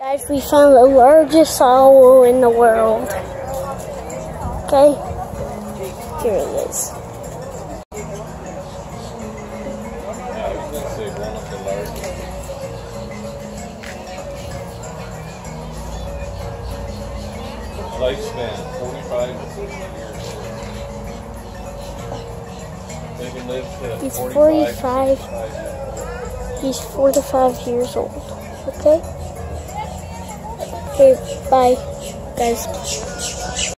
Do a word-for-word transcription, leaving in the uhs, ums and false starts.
Guys, we found the largest owl in the world. Okay, here it is. Lifespan, forty-five to fifty years. They can live to He's forty-five. forty-five. He's forty-five years old. Okay? Okay, bye, guys.